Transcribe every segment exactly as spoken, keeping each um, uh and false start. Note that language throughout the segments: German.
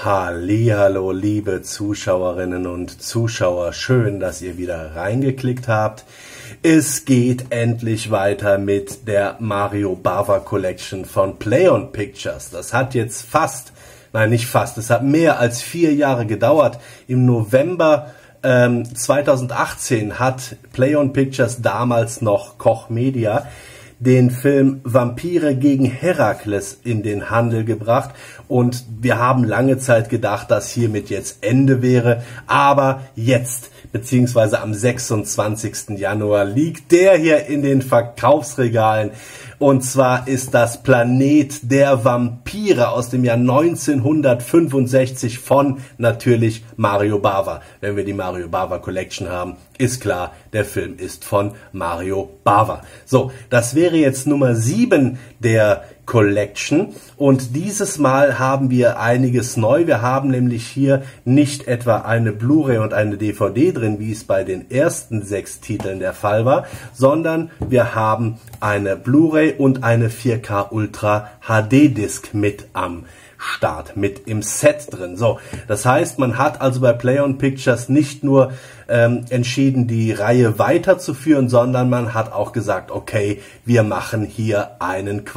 Hallihallo, liebe Zuschauerinnen und Zuschauer, schön, dass ihr wieder reingeklickt habt. Es geht endlich weiter mit der Mario Bava Collection von Plaion Pictures. Das hat jetzt fast, nein nicht fast, es hat mehr als vier Jahre gedauert. Im November ähm, zweitausendachtzehn hat Plaion Pictures, damals noch Koch Media, den Film Vampire gegen Herakles in den Handel gebracht, und wir haben lange Zeit gedacht, dass hiermit jetzt Ende wäre, aber jetzt, beziehungsweise am sechsundzwanzigsten Januar, liegt der hier in den Verkaufsregalen, und zwar ist das Planet der Vampire aus dem Jahr neunzehnhundertfünfundsechzig von natürlich Mario Bava. Wenn wir die Mario Bava Collection haben, ist klar, der Film ist von Mario Bava. So, das wäre jetzt Nummer sieben der Collection, und dieses Mal haben wir einiges neu. Wir haben nämlich hier nicht etwa eine Blu-ray und eine D V D drin, wie es bei den ersten sechs Titeln der Fall war, sondern wir haben eine Blu-ray und eine vier K Ultra H D Disc mit am Start, mit im Set drin. So, das heißt, man hat also bei Plaion Pictures nicht nur ähm, entschieden, die Reihe weiterzuführen, sondern man hat auch gesagt, okay, wir machen hier einen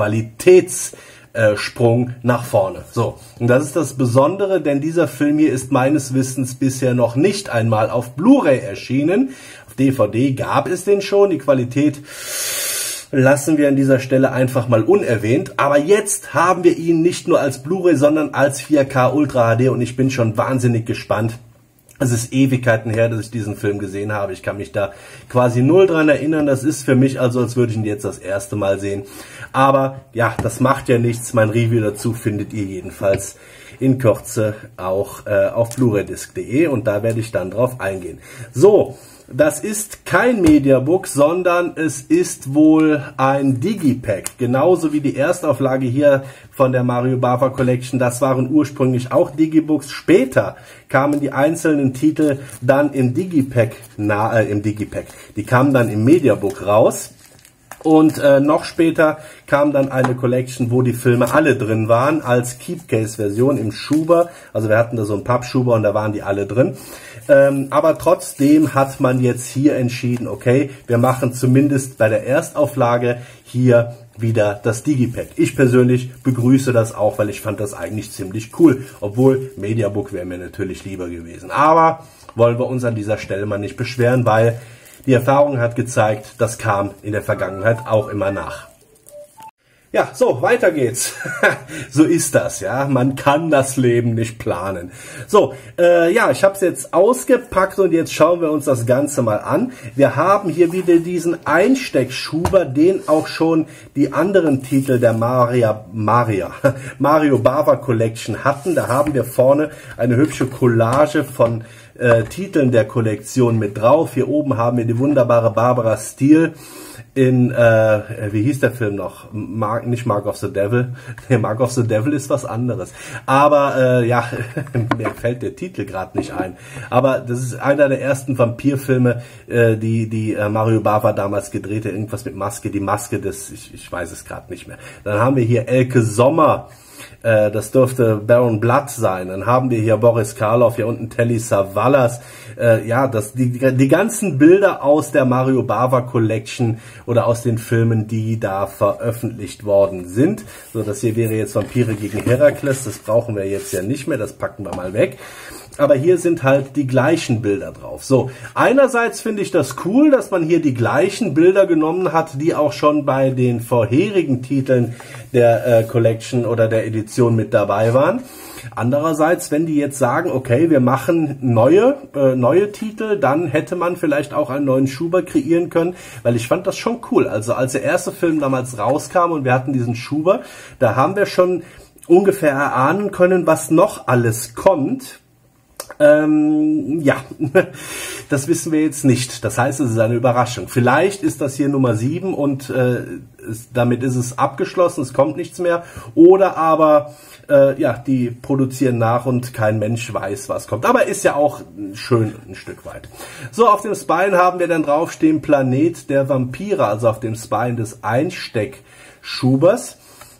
Qualitätssprung nach vorne. So, und das ist das Besondere, denn dieser Film hier ist meines Wissens bisher noch nicht einmal auf Blu-ray erschienen. Auf D V D gab es den schon, die Qualität lassen wir an dieser Stelle einfach mal unerwähnt. Aber jetzt haben wir ihn nicht nur als Blu-ray, sondern als vier K Ultra H D, und ich bin schon wahnsinnig gespannt. Es ist Ewigkeiten her, dass ich diesen Film gesehen habe. Ich kann mich da quasi null dran erinnern. Das ist für mich also, als würde ich ihn jetzt das erste Mal sehen. Aber ja, das macht ja nichts. Mein Review dazu findet ihr jedenfalls in Kürze auch äh, auf blu ray disc punkt de, und da werde ich dann drauf eingehen. So, das ist kein Mediabook, sondern es ist wohl ein Digipack, genauso wie die Erstauflage hier von der Mario Bava Collection. Das waren ursprünglich auch Digibooks. Später kamen die einzelnen Titel dann im Digipack, na, äh, im Digipack. Die kamen dann im Mediabook raus. Und äh, noch später kam dann eine Collection, wo die Filme alle drin waren, als Keepcase-Version im Schuber. Also wir hatten da so einen Pappschuber und da waren die alle drin. Ähm, aber trotzdem hat man jetzt hier entschieden, okay, wir machen zumindest bei der Erstauflage hier wieder das Digipack. Ich persönlich begrüße das auch, weil ich fand das eigentlich ziemlich cool. Obwohl, Mediabook wäre mir natürlich lieber gewesen. Aber wollen wir uns an dieser Stelle mal nicht beschweren, weil die Erfahrung hat gezeigt, das kam in der Vergangenheit auch immer nach. Ja, so, weiter geht's. So ist das, ja. Man kann das Leben nicht planen. So, äh, ja, ich habe es jetzt ausgepackt, und jetzt schauen wir uns das Ganze mal an. Wir haben hier wieder diesen Einsteckschuber, den auch schon die anderen Titel der Maria, Maria, Mario Bava Collection hatten. Da haben wir vorne eine hübsche Collage von äh, Titeln der Kollektion mit drauf. Hier oben haben wir die wunderbare Barbara Steele in, äh, wie hieß der Film noch? Mark, nicht Mark of the Devil. Nee, Mark of the Devil ist was anderes. Aber, äh, ja, mir fällt der Titel gerade nicht ein. Aber das ist einer der ersten Vampirfilme, äh, die, die äh, Mario Bava damals gedrehte. Irgendwas mit Maske, die Maske des, ich, ich weiß es gerade nicht mehr. Dann haben wir hier Elke Sommer. Äh, das dürfte Baron Blood sein. Dann haben wir hier Boris Karloff, hier unten Telly Savalas. Äh, ja, das, die, die ganzen Bilder aus der Mario Bava Collection oder aus den Filmen, die da veröffentlicht worden sind. So, das hier wäre jetzt Vampire gegen Herakles. Das brauchen wir jetzt ja nicht mehr. Das packen wir mal weg. Aber hier sind halt die gleichen Bilder drauf. So, einerseits finde ich das cool, dass man hier die gleichen Bilder genommen hat, die auch schon bei den vorherigen Titeln der äh, Collection oder der Edition mit dabei waren. Andererseits, wenn die jetzt sagen, okay, wir machen neue, äh, neue Titel, dann hätte man vielleicht auch einen neuen Schuber kreieren können, weil ich fand das schon cool. Also als der erste Film damals rauskam und wir hatten diesen Schuber, da haben wir schon ungefähr erahnen können, was noch alles kommt. Ähm, ja, das wissen wir jetzt nicht. Das heißt, es ist eine Überraschung. Vielleicht ist das hier Nummer sieben und äh, ist, damit ist es abgeschlossen, es kommt nichts mehr. Oder aber, äh, ja, die produzieren nach und kein Mensch weiß, was kommt. Aber ist ja auch schön ein Stück weit. So, auf dem Spine haben wir dann draufstehen Planet der Vampire, also auf dem Spine des Einsteckschubers.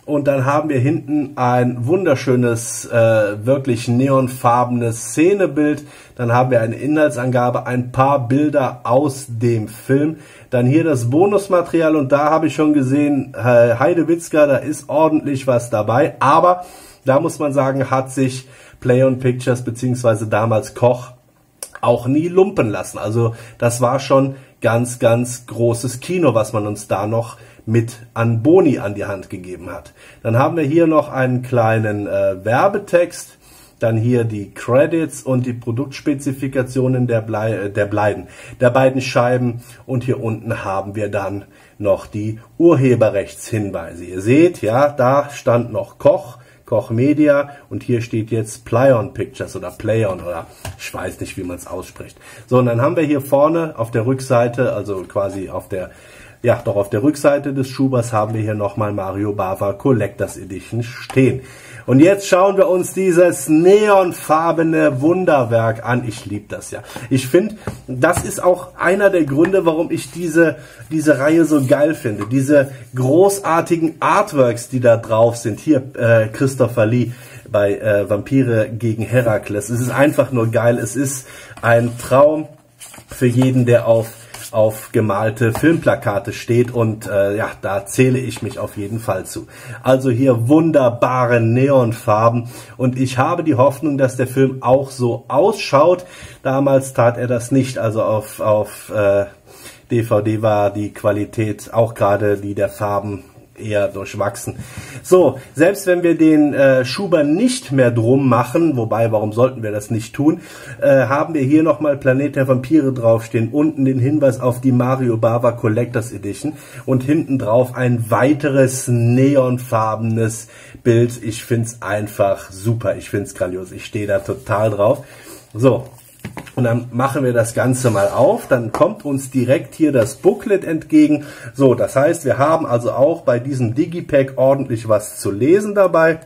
Und dann haben wir hinten ein wunderschönes, äh, wirklich neonfarbenes Szenebild. Dann haben wir eine Inhaltsangabe, ein paar Bilder aus dem Film. Dann hier das Bonusmaterial und da habe ich schon gesehen, äh, Heidewitzka, da ist ordentlich was dabei. Aber da muss man sagen, hat sich Play-on Pictures beziehungsweise damals Koch auch nie lumpen lassen. Also das war schon ganz, ganz großes Kino, was man uns da noch mit an Boni an die Hand gegeben hat. Dann haben wir hier noch einen kleinen äh, Werbetext, dann hier die Credits und die Produktspezifikationen der, Blei äh, der, Bleiden, der beiden Scheiben und hier unten haben wir dann noch die Urheberrechtshinweise. Ihr seht, ja, da stand noch Koch, Koch Media und hier steht jetzt Play-on Pictures oder Play-on oder ich weiß nicht, wie man es ausspricht. So, und dann haben wir hier vorne auf der Rückseite, also quasi auf der Ja, doch auf der Rückseite des Schubers haben wir hier nochmal Mario Bava Collectors Edition stehen. Und jetzt schauen wir uns dieses neonfarbene Wunderwerk an. Ich liebe das ja. Ich finde, das ist auch einer der Gründe, warum ich diese, diese Reihe so geil finde. Diese großartigen Artworks, die da drauf sind. Hier äh, Christopher Lee bei äh, Vampire gegen Herakles. Es ist einfach nur geil. Es ist ein Traum für jeden, der auf auf gemalte Filmplakate steht und äh, ja, da zähle ich mich auf jeden Fall zu. Also hier wunderbare Neonfarben und ich habe die Hoffnung, dass der Film auch so ausschaut. Damals tat er das nicht, also auf, auf äh, D V D war die Qualität auch gerade die der Farben eher durchwachsen. So, selbst wenn wir den äh, Schuber nicht mehr drum machen, wobei, warum sollten wir das nicht tun, äh, haben wir hier nochmal Planet der Vampire draufstehen, unten den Hinweis auf die Mario Bava Collectors Edition und hinten drauf ein weiteres neonfarbenes Bild. Ich finde es einfach super, ich finde es grandios, ich stehe da total drauf. So, und dann machen wir das Ganze mal auf, dann kommt uns direkt hier das Booklet entgegen. So, das heißt, wir haben also auch bei diesem Digipack ordentlich was zu lesen dabei.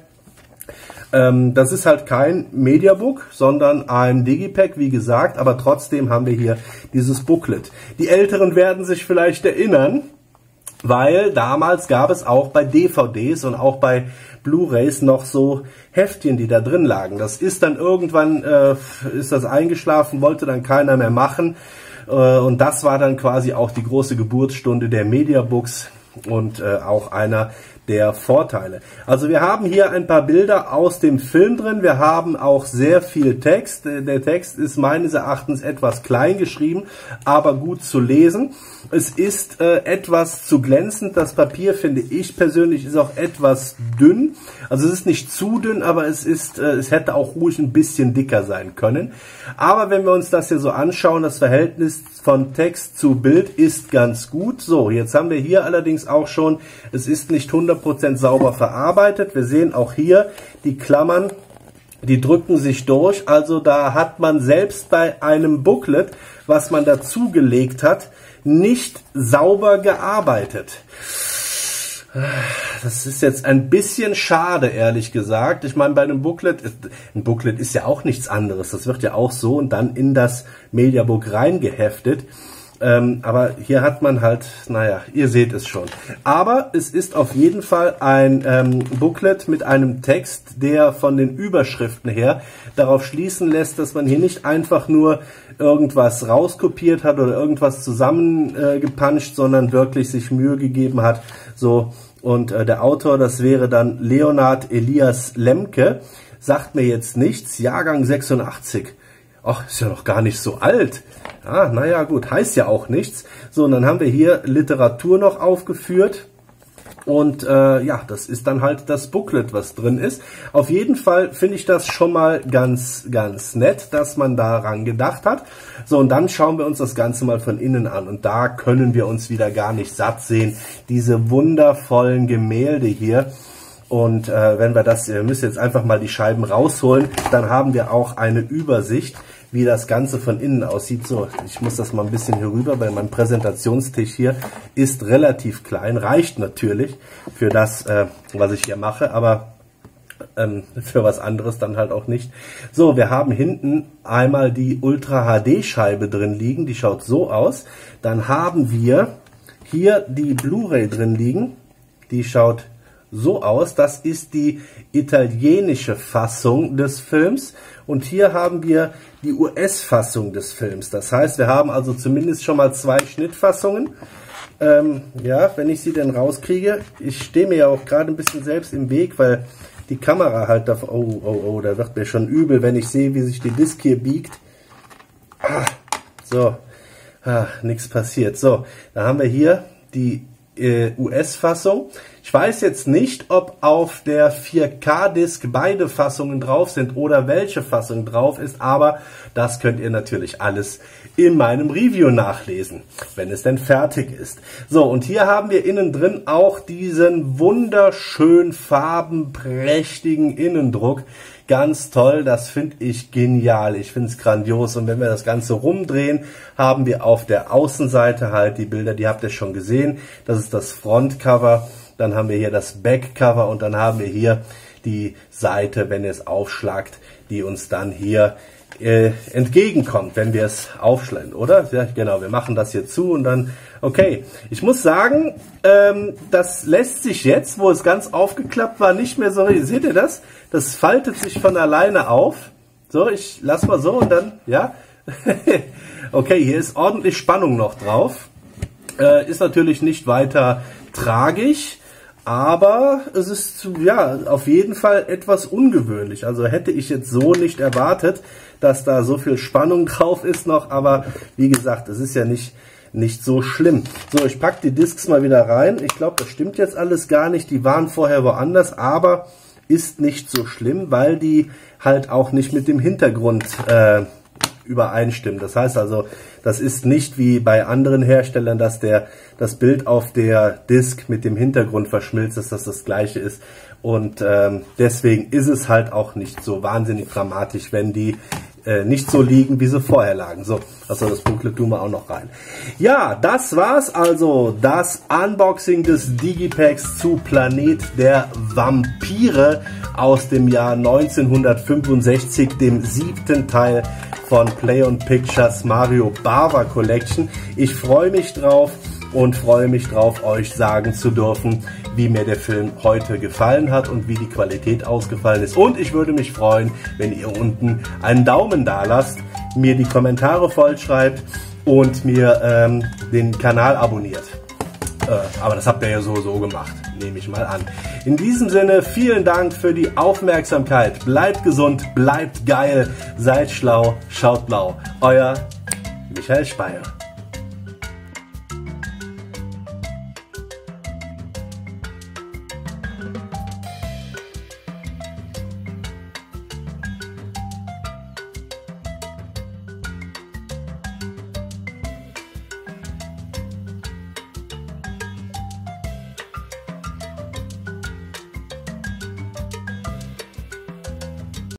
Ähm, das ist halt kein Mediabook, sondern ein Digipack, wie gesagt, aber trotzdem haben wir hier dieses Booklet. Die Älteren werden sich vielleicht erinnern, weil damals gab es auch bei D V Ds und auch bei Blu-rays noch so Heftchen, die da drin lagen. Das ist dann irgendwann, äh, ist das eingeschlafen, wollte dann keiner mehr machen. Äh, und das war dann quasi auch die große Geburtsstunde der Mediabooks und äh, auch einer der Vorteile. Also wir haben hier ein paar Bilder aus dem Film drin. Wir haben auch sehr viel Text. Der Text ist meines Erachtens etwas klein geschrieben, aber gut zu lesen. Es ist äh, etwas zu glänzend. Das Papier, finde ich persönlich, ist auch etwas dünn. Also es ist nicht zu dünn, aber es ist, äh, es hätte auch ruhig ein bisschen dicker sein können. Aber wenn wir uns das hier so anschauen, das Verhältnis von Text zu Bild ist ganz gut. So, jetzt haben wir hier allerdings auch schon, es ist nicht hundert Prozent sauber verarbeitet. Wir sehen auch hier die Klammern, die drücken sich durch. Also da hat man selbst bei einem Booklet, was man dazugelegt hat, nicht sauber gearbeitet. Das ist jetzt ein bisschen schade, ehrlich gesagt. Ich meine, bei einem Booklet, ein Booklet ist ja auch nichts anderes. Das wird ja auch so und dann in das Mediabook reingeheftet. Ähm, aber hier hat man halt, naja, ihr seht es schon. Aber es ist auf jeden Fall ein ähm, Booklet mit einem Text, der von den Überschriften her darauf schließen lässt, dass man hier nicht einfach nur irgendwas rauskopiert hat oder irgendwas zusammengepanscht, äh, sondern wirklich sich Mühe gegeben hat. So, und äh, der Autor, das wäre dann Leonhard Elias Lemke, sagt mir jetzt nichts, Jahrgang sechsundachtzig. Ach, ist ja noch gar nicht so alt. Ah, naja, gut, heißt ja auch nichts. So, und dann haben wir hier Literatur noch aufgeführt. Und äh, ja, das ist dann halt das Booklet, was drin ist. Auf jeden Fall finde ich das schon mal ganz, ganz nett, dass man daran gedacht hat. So, und dann schauen wir uns das Ganze mal von innen an. Und da können wir uns wieder gar nicht satt sehen. Diese wundervollen Gemälde hier. Und äh, wenn wir das, wir müssen jetzt einfach mal die Scheiben rausholen, dann haben wir auch eine Übersicht, wie das Ganze von innen aussieht. So, ich muss das mal ein bisschen hier rüber, weil mein Präsentationstisch hier ist relativ klein, reicht natürlich für das, äh, was ich hier mache, aber ähm, für was anderes dann halt auch nicht. So, wir haben hinten einmal die Ultra H D Scheibe drin liegen, die schaut so aus. Dann haben wir hier die Blu-ray drin liegen, die schaut so aus. Das ist die italienische Fassung des Films. Und hier haben wir die U S-Fassung des Films. Das heißt, wir haben also zumindest schon mal zwei Schnittfassungen. Ähm, ja, wenn ich sie denn rauskriege. Ich stehe mir ja auch gerade ein bisschen selbst im Weg, weil die Kamera halt da... Oh, oh, oh, da wird mir schon übel, wenn ich sehe, wie sich die Disk hier biegt. Ah, so, ah, nichts passiert. So, da haben wir hier die äh, U S-Fassung. Ich weiß jetzt nicht, ob auf der vier K-Disk beide Fassungen drauf sind oder welche Fassung drauf ist, aber das könnt ihr natürlich alles in meinem Review nachlesen, wenn es denn fertig ist. So, und hier haben wir innen drin auch diesen wunderschön farbenprächtigen Innendruck. Ganz toll, das finde ich genial, ich finde es grandios. Und wenn wir das Ganze rumdrehen, haben wir auf der Außenseite halt die Bilder, die habt ihr schon gesehen. Das ist das Frontcover, dann haben wir hier das Backcover und dann haben wir hier die Seite, wenn ihr es aufschlagt, die uns dann hier äh, entgegenkommt, wenn wir es aufschlagen, oder? Ja, genau, wir machen das hier zu und dann, okay. Ich muss sagen, ähm, das lässt sich jetzt, wo es ganz aufgeklappt war, nicht mehr so, seht ihr das? Das faltet sich von alleine auf. So, ich lass mal so und dann, ja. Okay, hier ist ordentlich Spannung noch drauf. Äh, ist natürlich nicht weiter tragisch, aber es ist ja auf jeden Fall etwas ungewöhnlich. Also hätte ich jetzt so nicht erwartet, dass da so viel Spannung drauf ist noch, aber wie gesagt, es ist ja nicht, nicht so schlimm. So, ich packe die Discs mal wieder rein. Ich glaube, das stimmt jetzt alles gar nicht. Die waren vorher woanders, aber ist nicht so schlimm, weil die halt auch nicht mit dem Hintergrund äh, übereinstimmen. Das heißt also, das ist nicht wie bei anderen Herstellern, dass der das Bild auf der Disk mit dem Hintergrund verschmilzt, dass das das gleiche ist. Und ähm, deswegen ist es halt auch nicht so wahnsinnig dramatisch, wenn die äh, nicht so liegen, wie sie vorher lagen. So, also das Booklet tun wir auch noch rein. Ja, das war's also, das Unboxing des Digipacks zu Planet der Vampire aus dem Jahr neunzehnhundertfünfundsechzig, dem siebten Teil von Play on Pictures Mario Bava Collection. Ich freue mich drauf und freue mich drauf, euch sagen zu dürfen, wie mir der Film heute gefallen hat und wie die Qualität ausgefallen ist. Und ich würde mich freuen, wenn ihr unten einen Daumen da lasst, mir die Kommentare vollschreibt und mir ähm, den Kanal abonniert. Äh, aber das habt ihr ja so so gemacht, nehme ich mal an. In diesem Sinne, vielen Dank für die Aufmerksamkeit. Bleibt gesund, bleibt geil, seid schlau, schaut blau. Euer Michael Speyer.